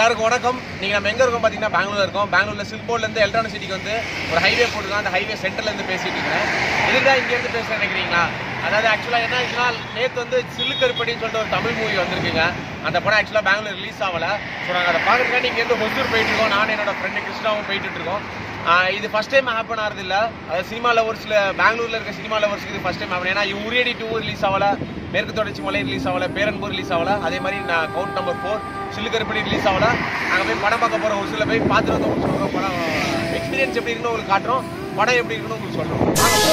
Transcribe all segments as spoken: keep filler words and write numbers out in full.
எல்லாருக்கும் வணக்கம். நீங்கள் நம்ம எங்கே இருக்கோம் பார்த்தீங்கன்னா பெங்களூரில் இருக்கோம். பெங்களூரில் சில்போர்ட்லேருந்து எலக்ட்ரானிக் சிட்டிக்கு வந்து ஒரு ஹைவே போட்டுருக்கோம். அந்த ஹைவே சென்டர்லேருந்து பேசிகிட்டு இருக்கிறேன். எதுக்குதான் இங்கேருந்து பேச நினைக்கிறீங்களா? அதாவது ஆக்சுவலாக என்ன ஆச்சுன்னா, நேற்று வந்து சில்லு கருப்பட்டின்னு சொல்லிட்டு ஒரு தமிழ் மூவி வந்திருக்குங்க. அந்த படம் ஆக்சுவலாக பெங்களூர் ரிலீஸ் ஆகலை. ஸோ நாங்கள் அதை பார்க்குறதுக்காக இங்கேருந்து ஹொசூர் போயிட்டு இருக்கோம். நானும் என்னோட ஃப்ரெண்டு கிருஷ்ணாவும் போயிட்டு இருக்கோம். இது ஃபஸ்ட் டைம் ஹேப்பன் ஆகிறது இல்லை. அது சினிமா லவர்ஸில் பெங்களூரில் இருக்க சினிமா லவர்ஸுக்கு இது ஃபஸ்ட் டைம் ஹேப்பன். ஏன்னா உரியடி டூ ரிலீஸ் ஆகலை, மேற்கு தொடர்ச்சி மலை ரிலீஸ் ஆகலை, பேரன்பூர் ரிலீஸ் ஆகலை. அதே மாதிரி நான் கவுண்ட் நம்பர் ஃபோர் சில்லு கருப்பட்டி ரிலீஸ் ஆகலை. நாங்கள் போய் படம் பார்க்க போகிறோம். ஹொசூரில் போய் பார்த்துட்டு வந்து உங்களுக்கு சொல்கிறோம். படம் எக்ஸ்பீரியன்ஸ் எப்படி இருக்குன்னு உங்களுக்கு காட்டுறோம். படம் எப்படி இருக்குன்னு உங்களுக்கு சொல்கிறோம்.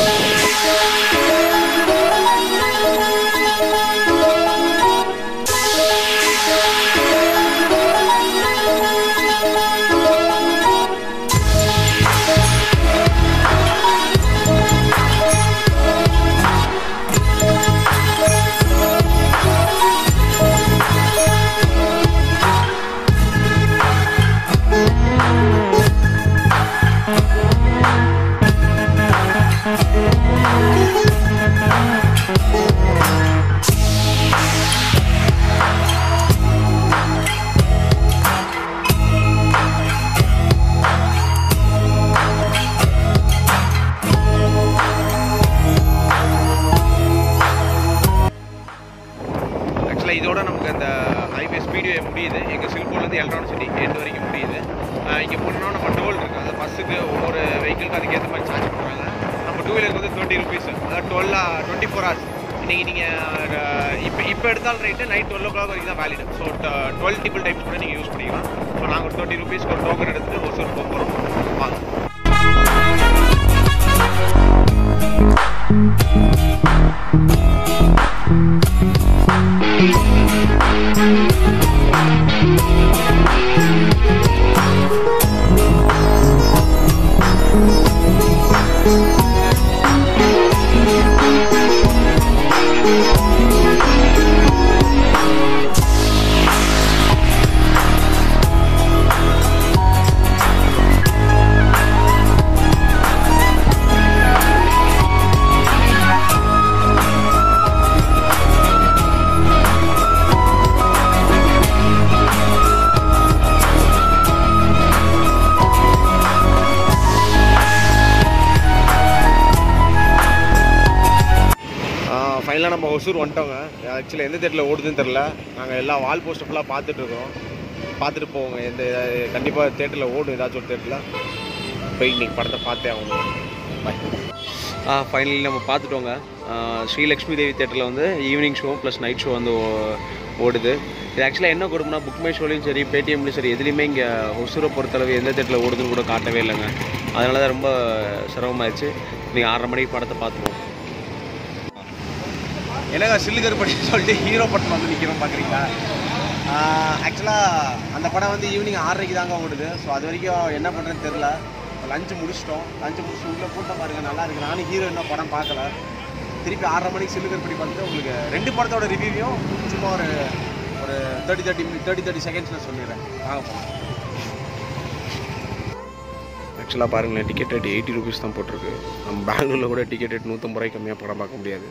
இதோட நமக்கு அந்த ஹைவே ஸ்பீடு முடியுது. எங்கள் சில்போர்ட்லேருந்து எலக்ட்ரானிக் சிட்டி எண்டு வரைக்கும் முடியுது. இங்கே போனோம்னா நம்ம டோல் இருக்குது. அந்த பஸ்ஸுக்கு ஒவ்வொரு வெஹிக்கிளுக்கு அதுக்கேற்ற மாதிரி சார்ஜ் பண்ணுறாங்க. நம்ம டூ வீலருக்கு வந்து தேர்ட்டி ருபீஸ், அதாவது டுவெல்லா டுவெண்ட்டி ஃபோர் ஹவர்ஸ். இன்றைக்கி நீங்கள் இப்போ இப்போ எடுத்தாலும் right night twelve o'clock வரைக்கும் தான் valid. So twelve triple times கூட நீங்கள் யூஸ் பண்ணிக்கலாம். ஸோ நாங்கள் ஒரு தேர்ட்டி ருபீஸ்க்கு ஒரு டோக்கன் எடுத்துகிட்டு ஹொசூர் போக போகிறோம். வாங்க. ஃபைனலாக நம்ம ஹொசூர் வந்துட்டோங்க. ஆக்சுவலி எந்த தேட்டரில் ஓடுதுன்னு தெரில. நாங்கள் எல்லா வால் போஸ்டர் ஃபுல்லாக பார்த்துட்ருக்கோம். பார்த்துட்டு போவோங்க. எந்த கண்டிப்பாக தேட்டரில் ஓடும், ஏதாச்சும் ஒரு தேட்டரில் போய் இன்றைக்கி படத்தை பார்த்தே ஆகணும். பாய். ஆ ஃபைனலி நம்ம பார்த்துட்டோங்க. ஸ்ரீலக்ஷ்மி தேவி தேட்டரில் வந்து evening show plus night show வந்து ஓடுது. இது ஆக்சுவலாக என்ன கொடுக்குன்னா, புக் மை ஷோலையும் சரி பேடிஎம்லையும் சரி எதுலேயுமே இங்கே ஹொசூரை பொறுத்தளவு எந்த தேட்டரில் ஓடுதுன்னு கூட காட்டவே இல்லைங்க. அதனால தான் ரொம்ப சிரமமாயிடுச்சு. நீங்கள் ஆறரை மணிக்கு படத்தை பார்த்துருவோம். என்னங்க சில்லு கருப்பட்டின்னு சொல்லிட்டு ஹீரோ படத்தில் வந்து நிற்கிறோம் பார்க்குறீங்களா? ஆக்சுவலாக அந்த படம் வந்து ஈவினிங் ஆறரைக்கு தாங்க ஓடுது. ஸோ அது வரைக்கும் என்ன பண்ணுறதுன்னு தெரில. லஞ்சு முடிச்சிட்டோம். லஞ்சு முடிச்சுட்டு உள்ளே கூட்டம் பாருங்க, நல்லா இருக்குது. நானும் ஹீரோ இன்னும் படம் பார்க்கல. திருப்பி ஆறரை மணிக்கு சில்லு கருப்பட்டி பார்த்துட்டு உங்களுக்கு ரெண்டு படத்தோட ரிவ்யூவையும் சும்மா ஒரு ஒரு thirty thirty minute thirty thirty செகண்ட்ஸில் சொல்லிடுறேன். வாங்க போகலாம். ஆக்சுவலாக பாருங்களேன், டிக்கெட் ரேட் எயிட்டி ருபீஸ் தான் போட்டிருக்கு. நம்ம பெங்களூரில் கூட டிக்கெட் ரேட் நூற்றம்பது ரூபாய்க்கு கம்மியாக படம் பார்க்க முடியாது.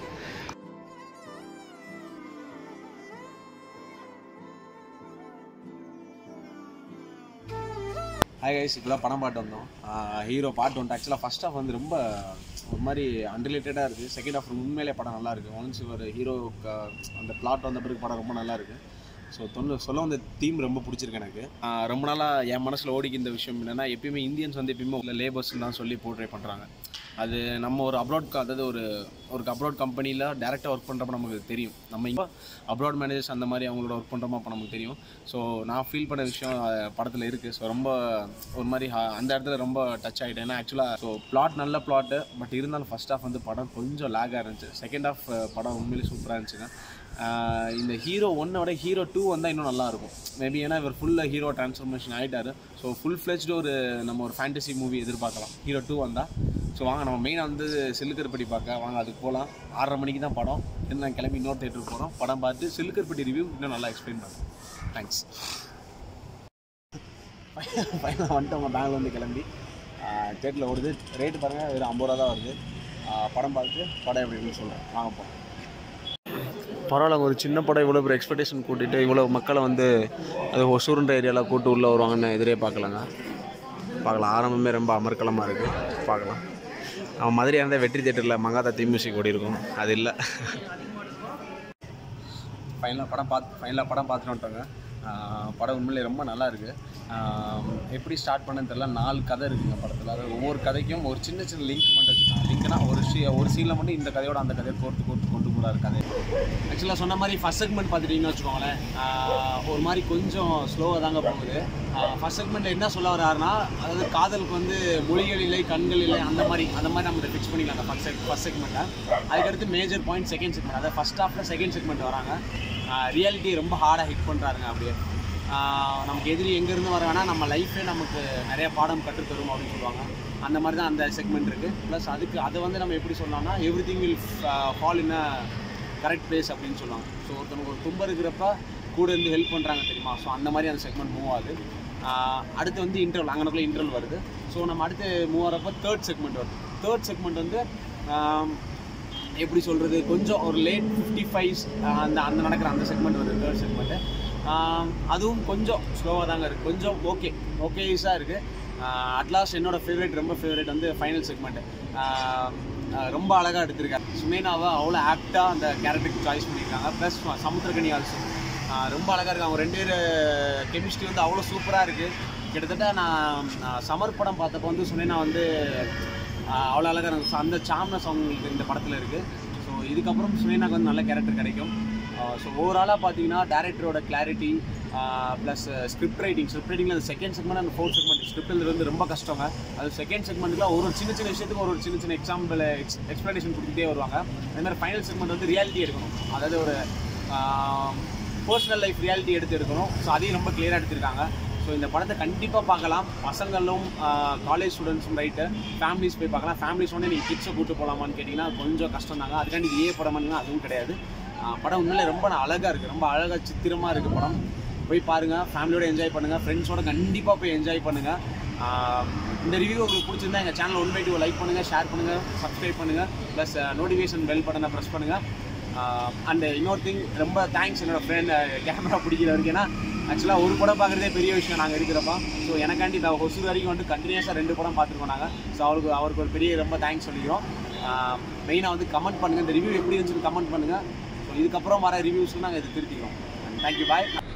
ஹாய் கைஸ், இப்போ தான் படம் பாட்டு வந்தோம். ஹீரோ பாட்டு வந்துட்டு ஆக்சுவலாக ஃபஸ்ட் ஹாஃப் வந்து ரொம்ப ஒரு மாதிரி அன்ரிலேட்டடாக இருக்குது. செகண்ட் ஹாஃப் உண்மையிலே படம் நல்லாயிருக்கு. ஒன்ஸ் ஒரு ஹீரோ அந்த பிளாட் வந்த பிறகு படம் ரொம்ப நல்லாயிருக்கு. ஸோ தொண்ணு சொல்ல வந்த தீம் ரொம்ப பிடிச்சிருக்கு எனக்கு. ரொம்ப நாளாக என் மனசில் ஓடிக்கு இந்த விஷயம் என்னென்னா, எப்பயுமே இந்தியன்ஸ் வந்து எப்பயுமே உள்ள லேபர்ஸ்ன்னு தான் சொல்லி போர்ட்ரே பண்ணுறாங்க. அது நம்ம ஒரு அப்ராட் அதாவது ஒரு ஒரு அப்ராட் கம்பெனியில் டேரெக்டாக ஒர்க் பண்ணுறப்ப நமக்கு தெரியும். நம்ம இப்போ அப்ராட் மேனேஜர்ஸ் அந்த மாதிரி அவங்களோட ஒர்க் பண்ணுறோமா அப்போ நமக்கு தெரியும். ஸோ நான் ஃபீல் பண்ண விஷயம் படத்தில் இருக்குது. ஸோ ரொம்ப ஒரு மாதிரி அந்த இடத்துல ரொம்ப டச் ஆகிட்டேன். ஏன்னா ஆக்சுவலாக ஸோ பிளாட் நல்ல பிளாட்டு, பட் இருந்தாலும் ஃபஸ்ட் ஹாஃப் வந்து படம் கொஞ்சம் லேகாக இருந்துச்சு. செகண்ட் ஹாஃப் படம் உண்மையிலே சூப்பராக இருந்துச்சுங்க. இந்த ஹீரோ ஒன்னை விட ஹீரோ டூ வந்தால் இன்னும் நல்லாயிருக்கும் மேபி. ஏன்னா இவர் ஃபுல்லாக ஹீரோ ட்ரான்ஸ்ஃபர்மேஷன் ஆகிட்டார். ஸோ ஃபுல் ஃப்ளெஜ்டு ஒரு நம்ம ஒரு ஃபேண்டசி மூவி எதிர்பார்க்கலாம் ஹீரோ டூ வந்தால். ஸோ வாங்க நம்ம மெயினாக வந்து சில்லுக்கருப்பட்டி பார்க்க வாங்க, அதுக்கு போகலாம். ஆறரை மணிக்கு தான் படம். இன்னும் நான் கிளம்பி இன்னொரு தேட்டருக்கு போகிறோம். படம் பார்த்து சில்லுக்கருப்பட்டி ரிவ்யூ இன்னும் நல்லா எக்ஸ்பிளைன் பண்ணுறேன். தேங்க்ஸ். ஃபைனலாக வந்துட்டு அவங்க பெங்களூர்லேருந்து கிளம்பி தேட்டரில் ஓடுது. ரேட்டு பாருங்கள், வெறும் ஐம்பது ரூபா தான் வருது. படம் பார்த்துட்டு படம் எப்படின்னு சொல்கிறேன். வாங்க போகிறோம். பரவாயில்ல, ஒரு சின்ன படம் இவ்வளோ பெரிய எக்ஸ்பெக்டேஷன் கூட்டிகிட்டு இவ்வளோ மக்களை வந்து அது ஒசூருன்ற ஏரியாவில் கூட்டு உள்ளே வருவாங்கன்னு எதிரே பார்க்கலாங்க. பார்க்கலாம், ஆரம்பமே ரொம்ப அமர்க்கலமாக இருக்குது. பார்க்கலாம். அவன் மதுரையாக இருந்தால் வெற்றி தேட்டரில் மங்காத்தா தீம் மியூசிக் ஓடி இருக்கும், அது இல்லை. ஃபைனலாக படம் பார்த்து ஃபைனலாக படம் பார்த்துட்டு வந்துட்டோங்க. படம் உண்மையிலே ரொம்ப நல்லா இருக்குது. எப்படி ஸ்டார்ட் பண்ணன்னு தெரியல, நாலு கதை இருக்குங்க படத்தில். அது ஒவ்வொரு கதைக்கும் ஒரு சின்ன சின்ன லிங்க் மட்டும் வச்சுருக்காங்க. லிங்க்னா ஒரு ஷீ ஒரு சீனில் மட்டும் இந்த கதையோட அந்த கதையை கோர்த்து கோர்த்து கொண்டு போகிறாரு கதை. ஆக்சுவலாக சொன்ன மாதிரி ஃபஸ்ட் செக்மெண்ட் பார்த்துட்டிங்கன்னு வச்சுக்கோங்களேன், ஒரு மாதிரி கொஞ்சம் ஸ்லோவாக தாங்க போகுது. ஃபஸ்ட் செக்மெண்ட்டில் என்ன சொல்ல வர்றாருன்னா, அதாவது காதலுக்கு வந்து மொழிகள் இல்லை, கண்கள் இல்லை, அந்த மாதிரி அந்த மாதிரி நம்ம ஃபிக்ஸ் பண்ணிக்கலாம் அந்த ஃபஸ்ட் ஃபஸ்ட் செக்மெண்ட்டை. அதுக்கடுத்து மேஜர் பாயிண்ட் செகண்ட் செக்மெண்ட், அதாவது ஃபஸ்ட் ஹாஃபில் செகண்ட் செக்மெண்ட் வராங்க. ரியாலிட்டி ரொம்ப ஹார்டாக ஹிட் பண்ணுறாருங்க. அப்படியே நமக்கு எதிரி எங்கேருந்து வர வேணால் நம்ம லைஃபே நமக்கு நிறைய பாடம் கற்றுத்தரும் அப்படின்னு சொல்லுவாங்க. அந்த மாதிரி தான் அந்த செக்மெண்ட் இருக்குது. ப்ளஸ் அதுக்கு அதை வந்து நம்ம எப்படி சொல்லலாம்னா, everything will fall in a correct place அப்படின்னு சொல்லுவாங்க. ஸோ ஒருத்தனுக்கு ஒரு துன்பம் இருக்கிறப்ப கூட இருந்து ஹெல்ப் பண்ணுறாங்க தெரியுமா, ஸோ அந்த மாதிரி அந்த செக்மெண்ட் மூவ் ஆகுது. அடுத்து வந்து இன்டர்வல், அங்கனக்குள்ளே இன்டர்வல் வருது. ஸோ நம்ம அடுத்து மூவ் ஆகிறப்ப தேர்ட் செக்மெண்ட் வருது. தேர்ட் செக்மெண்ட் வந்து எப்படி சொல்கிறது, கொஞ்சம் ஒரு லேட் ஃபிஃப்டி ஃபைவ்ஸ் அந்த அந்த நடக்கிற அந்த செக்மெண்ட் வருது தேர்ட் செக்மெண்ட்டு. அதுவும் கொஞ்சம் ஸ்லோவாக தாங்க இருக்குது, கொஞ்சம் ஓகே ஓகேஸாக இருக்குது. அட்லாஸ்ட் என்னோடய ஃபேவரட் ரொம்ப ஃபேவரட் வந்து ஃபைனல் செக்மெண்ட்டு. ரொம்ப அழகாக எடுத்திருக்காரு. சுனைனாவை அவ்வளோ ஆக்டாக அந்த கேரக்டருக்கு சாய்ஸ் பண்ணியிருக்காங்க. ப்ளஸ் சமுத்திரக்கனி ஆல்சோ ரொம்ப அழகாக இருக்குது. அவங்க ரெண்டு பேர் கெமிஸ்ட்ரி வந்து அவ்வளோ சூப்பராக இருக்குது. கிட்டத்தட்ட நான் சமர் படம் பார்த்தப்போ வந்து சுனைனா வந்து அவ்வளோ அழகாக இருக்கும். அந்த சாம்னஸ் அவங்களுக்கு இந்த படத்தில் இருக்குது. ஸோ இதுக்கப்புறம் சுனைனாக்கு வந்து நல்ல கேரக்டர் கிடைக்கும். ஸோ ஓவராலாக பார்த்தீங்கன்னா டேரக்டரோட clarity plus script writing script ரைட்டிங்கில் அந்த செகண்ட் செக்மெண்ட் அந்த ஃபோர்த் செக்மெண்ட் ஸ்கிரிப்டில் வந்து ரொம்ப கஷ்டங்க. அது செகண்ட் செக்மெண்ட்டில் ஒரு ஒரு சின்ன சின்ன விஷயத்துக்கு ஒரு ஒரு சின்ன சின்ன எக்ஸாம்பிள் எக்ஸ் எக்ஸ்ப்ளனேஷன் கொடுத்துட்டே வருவாங்க. அதேமாதிரி ஃபைனல் செக்மெண்ட் வந்து ரியாலிட்டி எடுக்கணும், அதாவது ஒரு பர்சனல் லைஃப் ரியாலிட்டி எடுத்து எடுக்கணும். ஸோ அதையும் ரொம்ப கிளியராக எடுத்திருக்காங்க. ஸோ இந்த படத்தை கண்டிப்பாக பார்க்கலாம். பசங்களும் காலேஜ் ஸ்டூடெண்ட்ஸும் ரைட்டு, ஃபேமிலிஸ் போய் பார்க்கலாம். ஃபேமிலிஸ் வந்து நீங்கள் கிட்ஸை கூப்பிட்டு போகலாமான்னு கேட்டிங்கன்னா கொஞ்சம் கஷ்டம் தாங்க. அதுக்காண்டி ஏ படம்னா அதுவும் கிடையாது. படம் உண்மையிலே ரொம்ப அழகாக இருக்குது, ரொம்ப அழகாக சித்திரமாக இருக்குது படம். போய் பாருங்கள், ஃபேமிலியோடு என்ஜாய் பண்ணுங்கள், ஃப்ரெண்ட்ஸோடு கண்டிப்பாக போய் என்ஜாய் பண்ணுங்கள். இந்த ரிவ்யூ உங்களுக்கு பிடிச்சிருந்தா எங்கள் channel one by two like பண்ணுங்கள், ஷேர் பண்ணுங்கள், சப்ஸ்கிரைப் பண்ணுங்கள், ப்ளஸ் நோட்டிஃபிகேஷன் பெல் பட்டனை ப்ரெஸ் பண்ணுங்கள். அண்ட் இன்னொரு திங், ரொம்ப தேங்க்ஸ் என்னோடய ஃப்ரெண்ட் கேமரா பிடிக்கிறவருக்கு. ஏன்னா ஆக்சுவலாக ஒரு படம் பார்க்குறதே பெரிய விஷயம் நாங்கள் இருக்கிறப்ப. ஸோ எனக்காண்டி நான் ஹொசூர் வரைக்கும் வந்து கண்டினியூஸாக ரெண்டு படம் பார்த்துருக்கோம் நாங்கள். ஸோ அவருக்கு அவருக்கு ஒரு பெரிய ரொம்ப தேங்க்ஸ் சொல்லிக்கிறோம். மெயினாக வந்து கமெண்ட் பண்ணுங்கள், இந்த ரிவ்யூ எப்படி இருந்துச்சுன்னு கமெண்ட் பண்ணுங்கள். ஸோ இதுக்கப்புறம் வர ரிவ்யூஸ்க்கு நாங்கள் இது திருத்திக்கிறோம். தேங்க்யூ, பாய்.